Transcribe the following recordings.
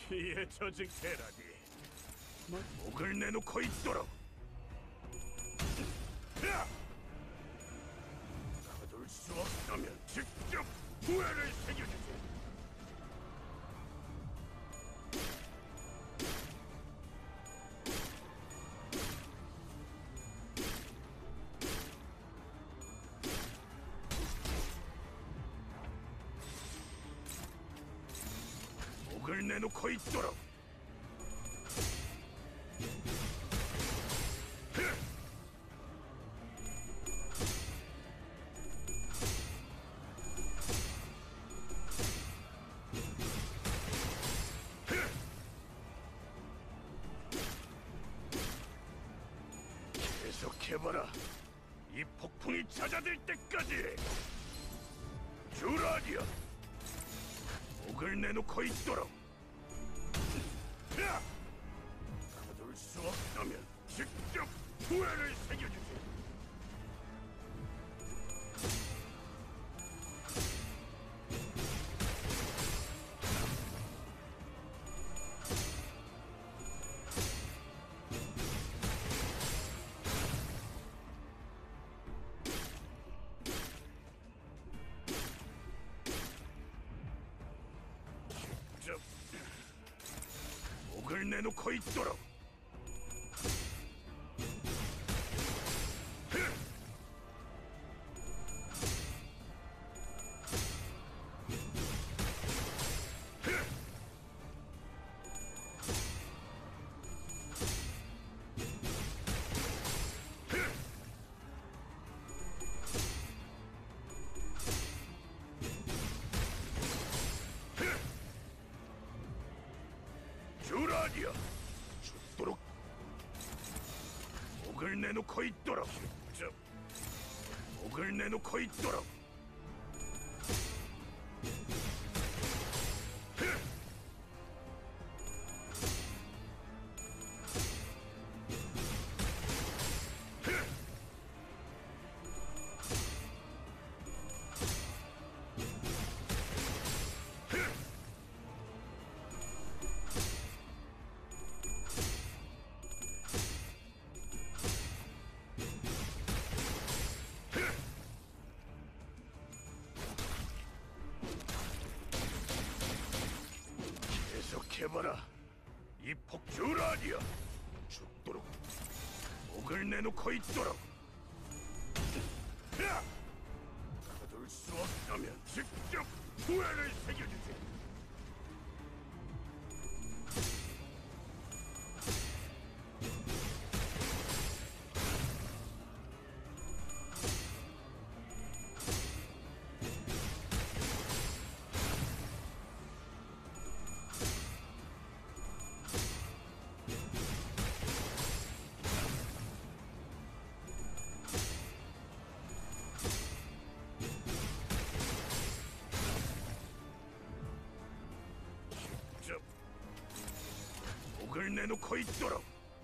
피에 젖은 계란이 목을 내놓고 있도록. 가둘 수 없다면 직접 후회를 새겨주지. 목을 내놓고 있도록. 계속해봐라. 이 폭풍이 잦아들 때까지. 주라디아, 목을 내놓고 있도록. 가둘 수 없다면 직접 후회를 새겨주지. 직접 목을 내놓고 있도록. 주라디아, 죽도록. 목을 내놓고 있도록. 직접 목을 내놓고 있도록. 계속해봐라. 이 폭주라디아, 죽도록. 목을 내놓고 있도록. 가둘 수 없다면 직접 후회를 새겨주지. 직접 목을 내놓고 있도록.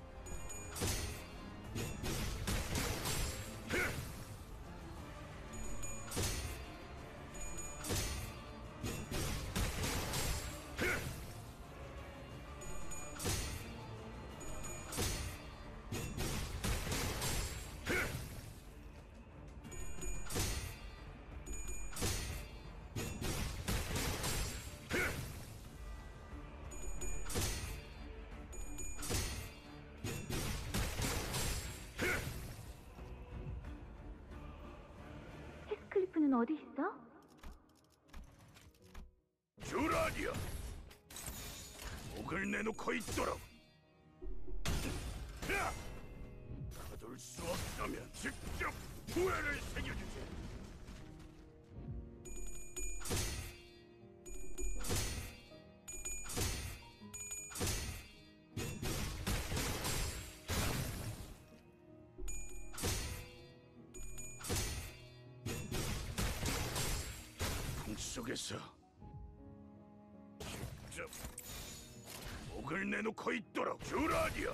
클리프는 어디 있어? 주라디아, 목을 내놓고 있도록. 가둘 수 없다면 직접 후회를 새겨주지. 속에서 직접 목을 내놓고 있도록. 주라디아,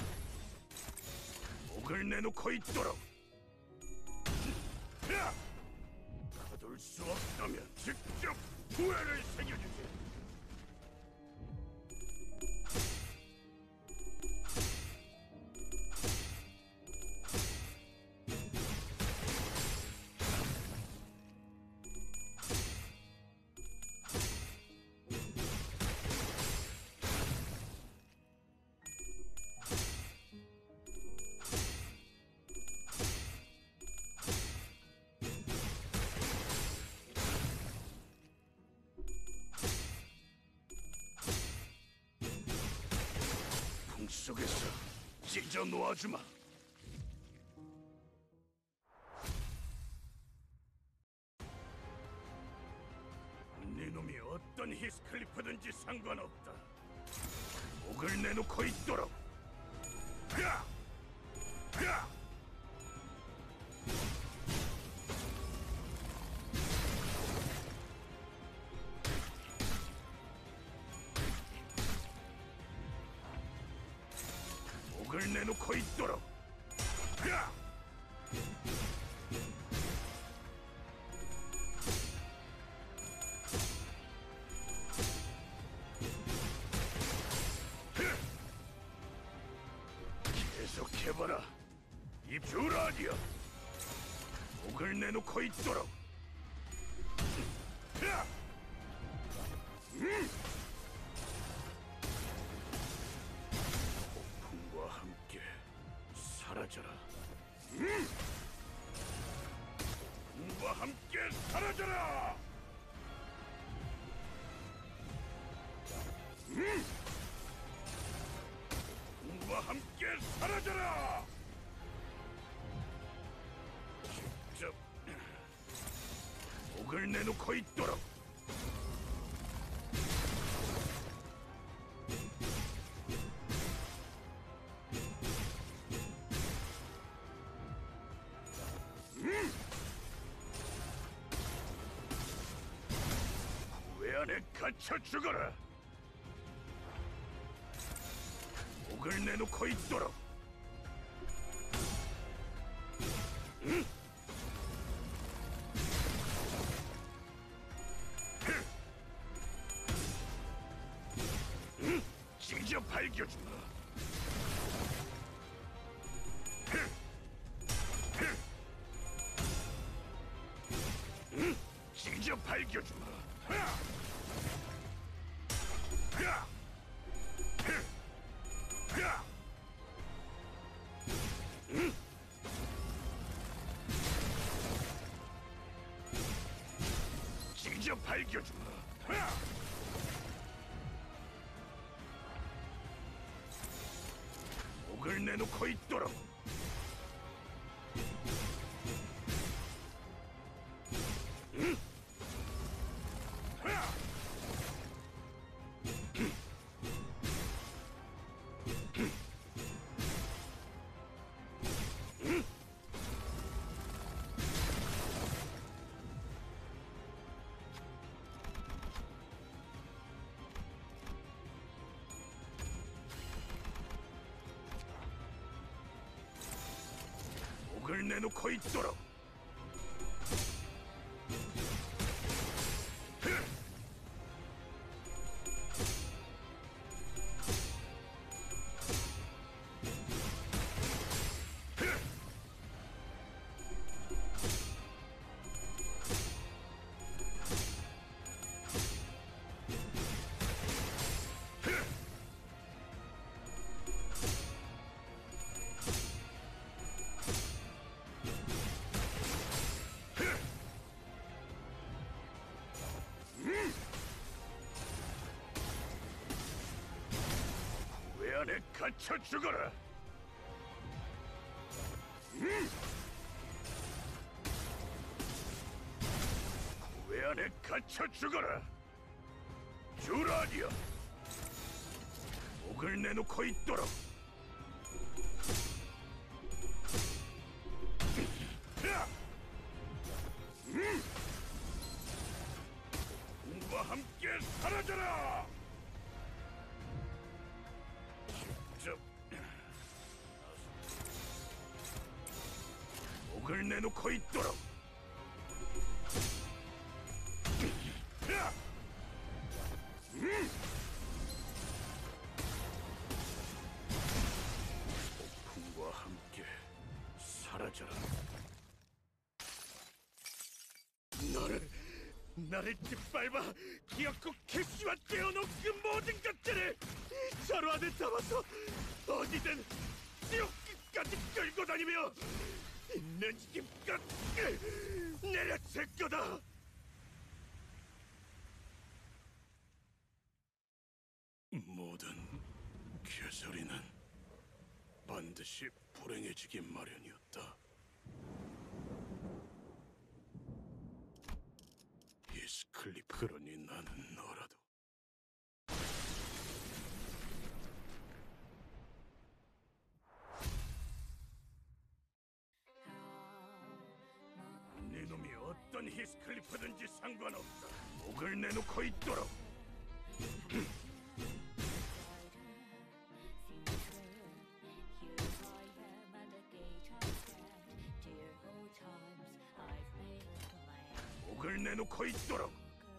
목을 내놓고 있도록. 가둘 수 없다면 직접 후회를 새겨주지. 속에서 찢어 놓아주마. 네 놈이 어떤 히스클리프든지 상관없다. 목을 내놓고 있도록. 야! 야! 목을 내놓고 있도록. 야! 계속해봐라. 이 뷰라디야. 목을 내놓고 있도록. 야! 폭풍과 함께 사라져라. 폭풍과 함께 사라져라. 폭풍과 함께 사라져라. 직접 목을 내놓고 있도록. 왜 안에 갇혀 죽어라. 목을 내놓고 있도록. 찢어 발겨주마. 찢어 발겨주마. 찢어 발겨주마. 목을 내놓고 있도록. 목을 내놓고 있도록. 왜 안에 갇혀 죽어라. 왜 안에 갇혀 죽어라. 뷰라디야. 목을 내놓고 있도록. 공과 함께 사라져라. 직접 목을 내놓고 있도록. 폭풍과 함께 사라져라. 나를 짓밟아 기어코 캐시와 떼어놓은 그 모든 것들을 저로 안에 담아서 어디든 지옥 끝까지 끌고 다니며 있는 힘껏 내려칠 거다. 모든 개소리는 반드시 불행해지기 마련이었다. 히스클리프, 그러니 나는 너라도 네 놈이 어떤 히스클리프든지 상관없다. 목을 내놓고 있도록. 목을 내놓고 있도록.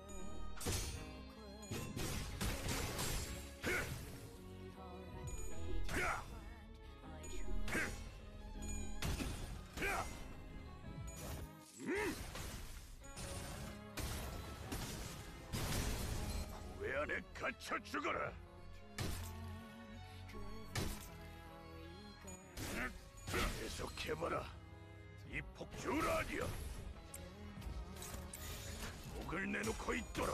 왜 안에 갇혀 죽어라. 계속해봐라. 이 폭주라디야. 목을 내놓고 있도록.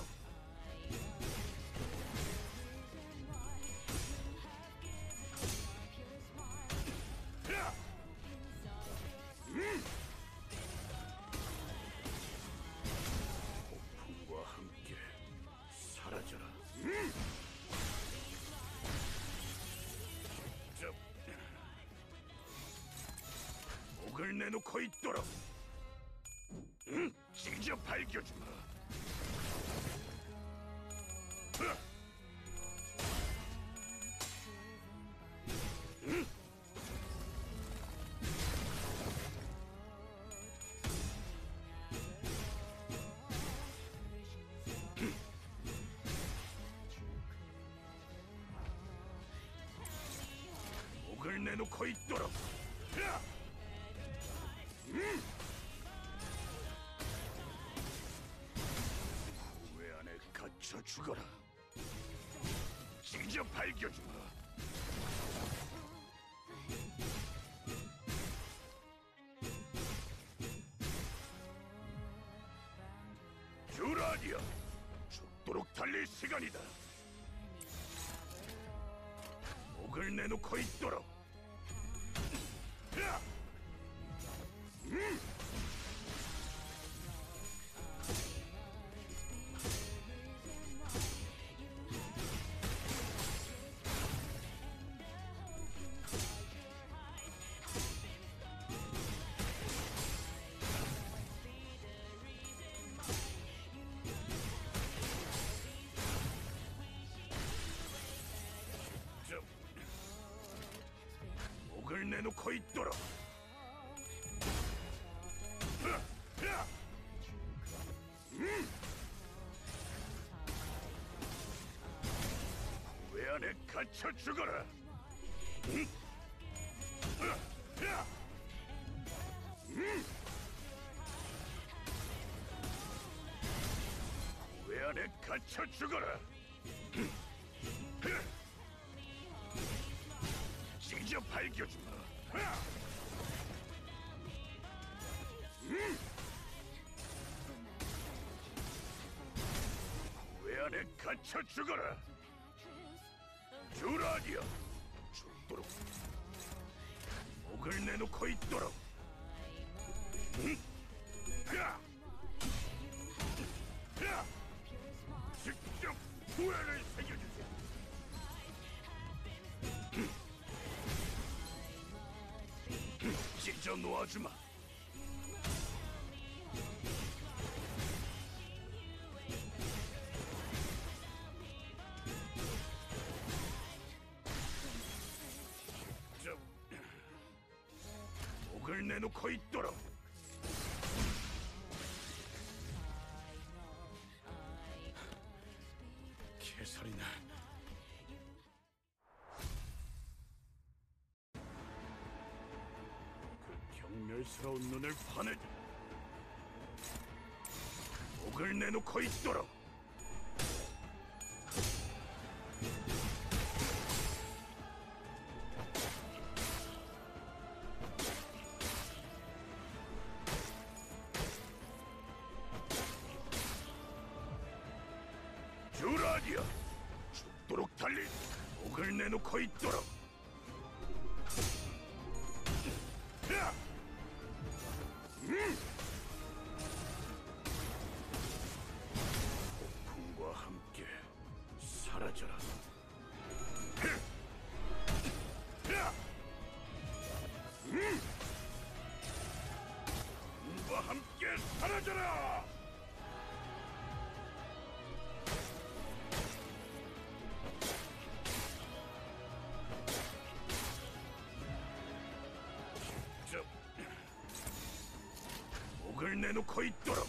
폭풍과 함께 사라져라. 목을 내놓고 있도록. 찢어 밝혀주마. 목을 내놓고 있도록. 후회 안에 갇혀 죽어라. 찢어 밝혀주마. 주라디야, 죽도록 달릴 시간이다. 목을 내놓고 있도록. 목을 내놓고 있도록. 왜 안에 갇혀 죽어라. 왜 안에 갇혀 죽어라. 찢어 밝혀주마. 왜 안에 갇혀 죽어라. 주라디야, 죽도록. 목을 내놓고 있도록. 직접 후회를 새겨주세요. 찢어 놓아주마. 목을 내놓고 있도록. 개살이나. 그 경멸스러운 눈을 파내자. 목을 내놓고 있도록. 주라디야, 죽도록 달린. 목을 내놓고 있도록. 야! 폭풍과 함께 사라져라. 야! 과 함께 사라져라. 저 목을 내놓고 있도록.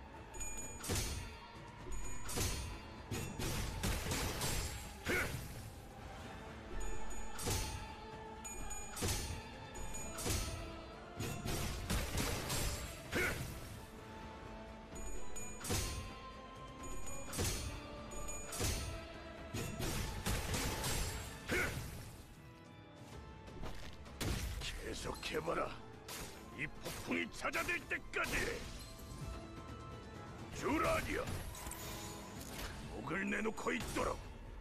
계속해봐라. 이 폭풍이 잦아들 때까지. 주라디야, 목을 내놓고 있도록.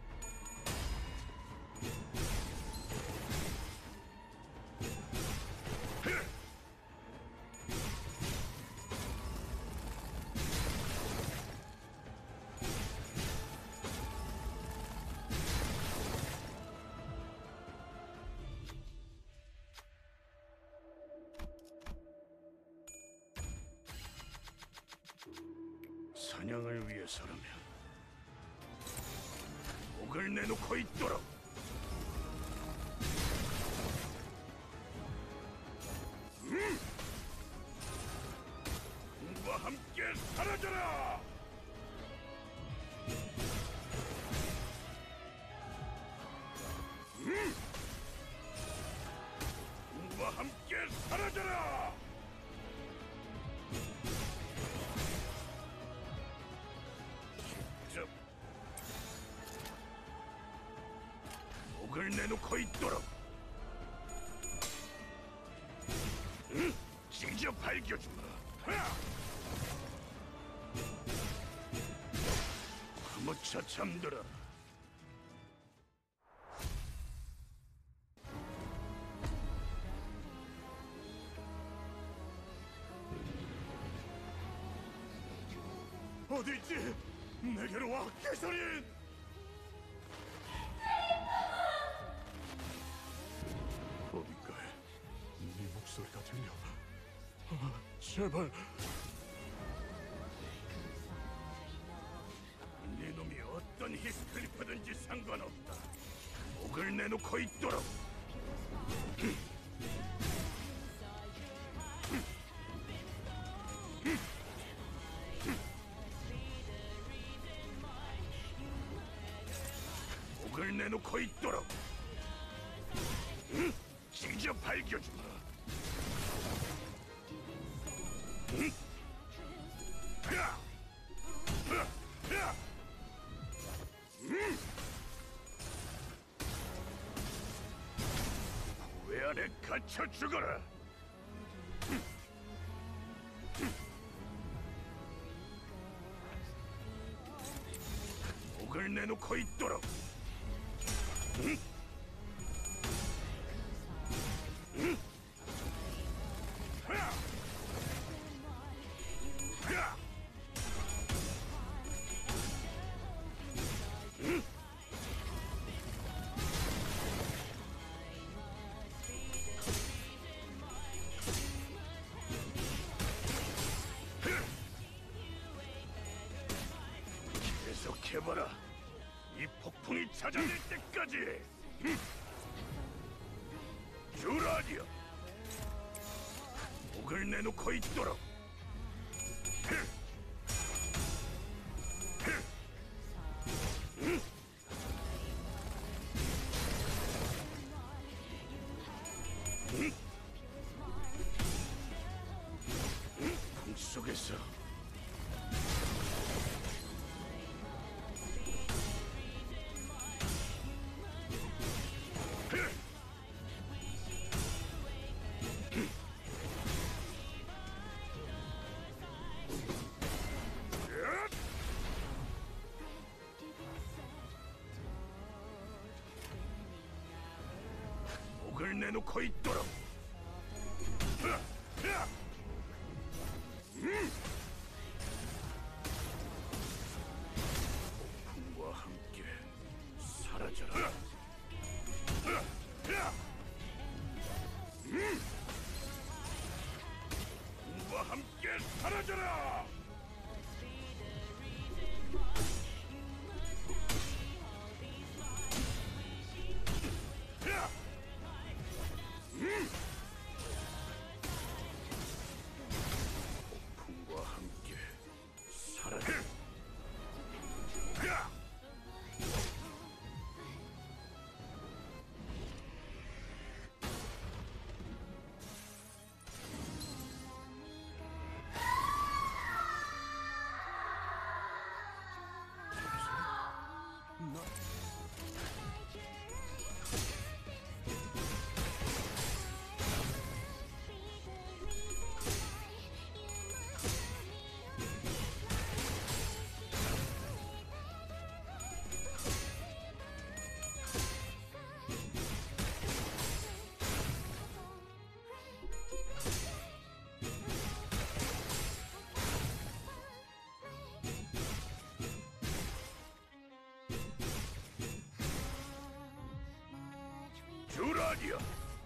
사냥을 위해서라면 목을 내놓고 있도록. 과 함께 사라져라. 과 함께 사라져라. 목을 내놓고 있도록. 직접 밝혀주마. 아무차 잠들어. 어디 있지? 내게로 와, 개소린! 어딘가에 네 목소리가 들려. 제발. 네 놈이 어떤 히스클리프든지 상관없다. 목을 내놓고 있도록. 목을 내놓고 있도록. 직접 밝혀주마. 후회 안에 갇혀 죽어라. 목을 내놓고 있도록. 계속해봐라. 이 폭풍이 잦아들 때까지. 주라디야, 목을 내놓고 있도록. 꿈속에서 목을 내놓고 있도록. 폭풍과 함께 사라져라. 폭풍과 함께 사라져라. 폭풍과 함께 사라져. 듀라니아.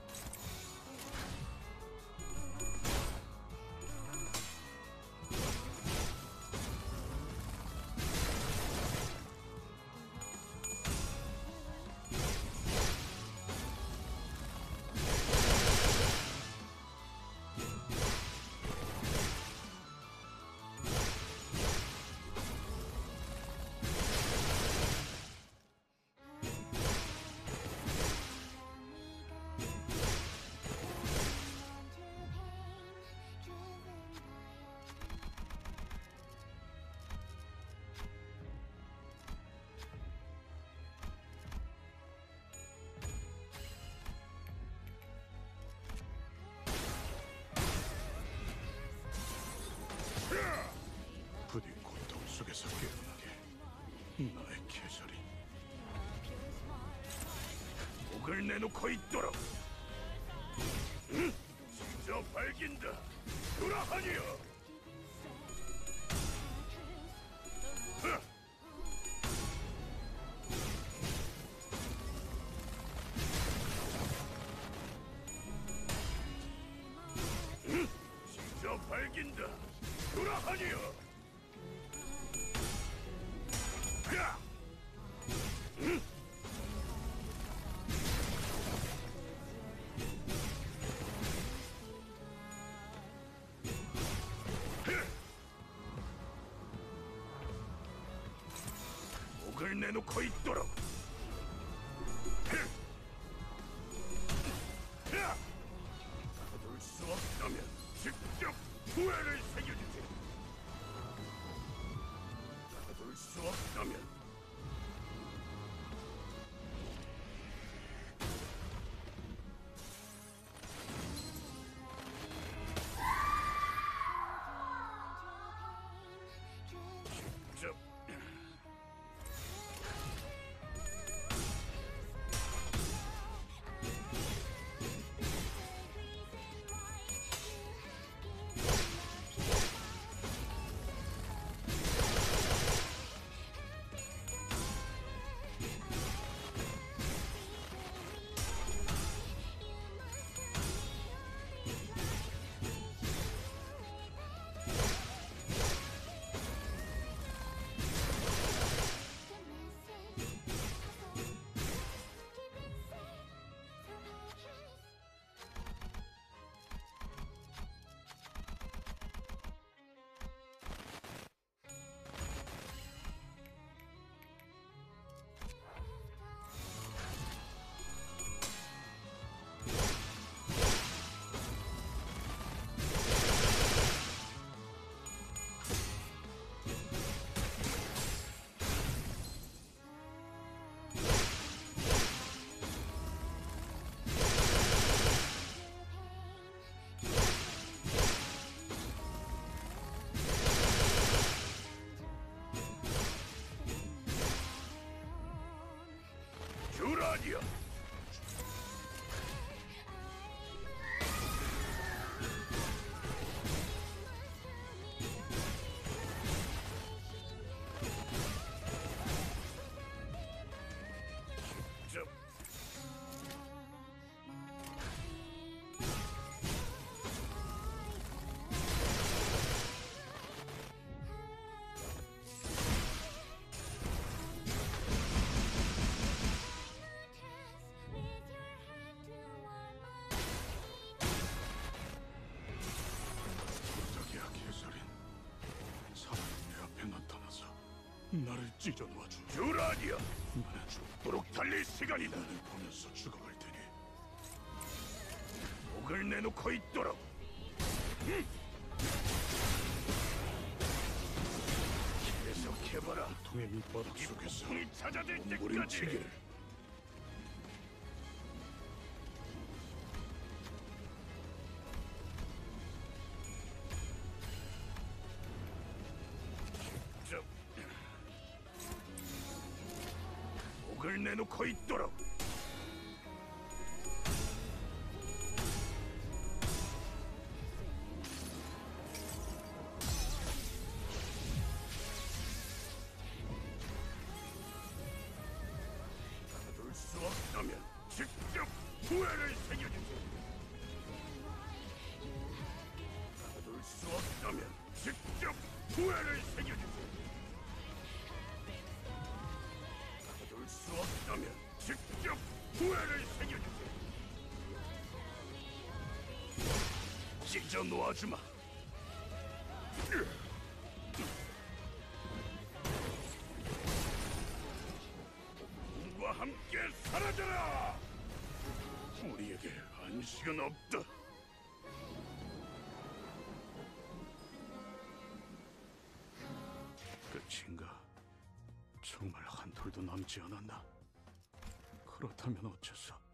부디 고통 속에서 깨어나게 나의 계절이 목을 내놓고 있도록. 진짜 밝긴다. 듀라하니여. 진짜 밝긴다. 듀라하니여. 목을 내놓고 있도록. 가둘 수 없다면 직접 후회를 새겨주지. 가둘 수 없다면 직접. 듀라니아. 찢어놓아주. 듀라니아, 나는 죽도록 달릴 시간이다. 나를 보면서 죽어갈 테니 목을 내놓고 있도록. 계속해봐라. 통의 밑바닥 속에서 풍이 찾아질 몸부림치기를. 때까지. 저, 목을 내놓고 있도록. 가둘 수 없다면 직접 후회를 새겨주지. 가둘 수 없다면 직접 후회를 새겨주지. 가둘 수 없다면 직접 후회를 새겨주지. 찢어 놓아주마. 과 함께 사라져라! 우리에게 안식은 없다. 끝인가? 정말 한 톨도 남지 않았나? 그렇다면 어째서